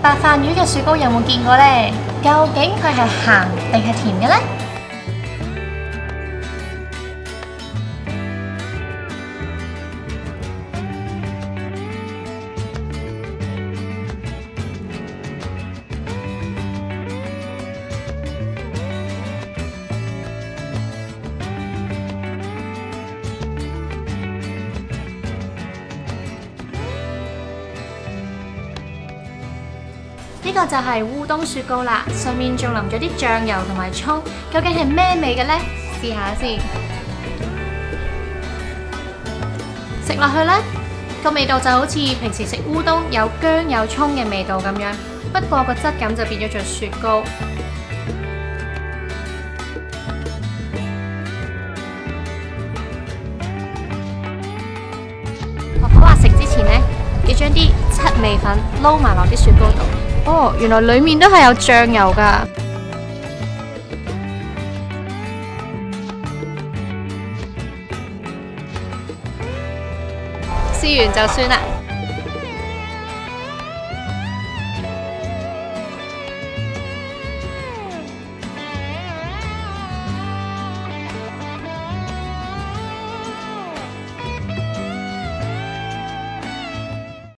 白飯魚嘅雪糕有冇見過呢？究竟佢係鹹定係甜嘅呢？呢個就係烏冬雪糕啦，上面仲淋咗啲醬油同埋葱，究竟係咩味嘅呢？試下先，食落去呢個味道就好似平時食烏冬有薑有葱嘅味道咁樣，不過個質感就變咗做雪糕。婆婆話食之前呢，要將啲七味粉撈埋落啲雪糕度。哦，原來裡面都係有醬油㗎。試完就算啦。